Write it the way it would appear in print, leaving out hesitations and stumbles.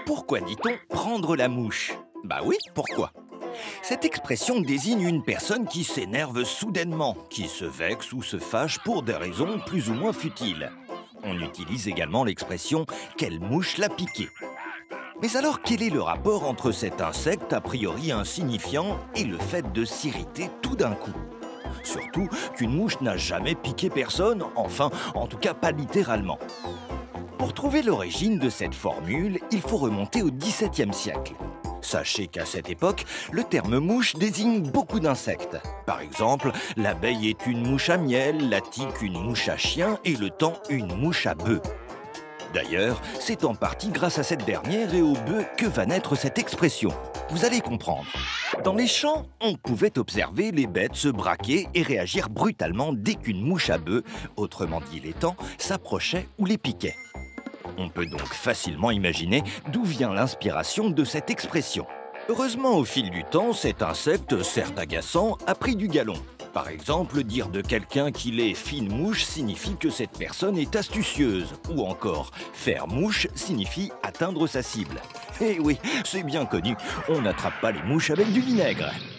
Pourquoi dit-on prendre la mouche? Bah oui, pourquoi? Cette expression désigne une personne qui s'énerve soudainement, qui se vexe ou se fâche pour des raisons plus ou moins futiles. On utilise également l'expression « quelle mouche l'a piqué ». Mais alors, quel est le rapport entre cet insecte a priori insignifiant et le fait de s'irriter tout d'un coup? Surtout qu'une mouche n'a jamais piqué personne, enfin, en tout cas pas littéralement. Pour trouver l'origine de cette formule, il faut remonter au XVIIe siècle. Sachez qu'à cette époque, le terme mouche désigne beaucoup d'insectes. Par exemple, l'abeille est une mouche à miel, la tique une mouche à chien et le thon une mouche à bœuf. D'ailleurs, c'est en partie grâce à cette dernière et au bœuf que va naître cette expression. Vous allez comprendre. Dans les champs, on pouvait observer les bêtes se braquer et réagir brutalement dès qu'une mouche à bœuf, autrement dit les thons, s'approchait ou les piquait. On peut donc facilement imaginer d'où vient l'inspiration de cette expression. Heureusement, au fil du temps, cet insecte, certes agaçant, a pris du galon. Par exemple, dire de quelqu'un qu'il est fine mouche signifie que cette personne est astucieuse. Ou encore, faire mouche signifie atteindre sa cible. Et oui, c'est bien connu, on n'attrape pas les mouches avec du vinaigre.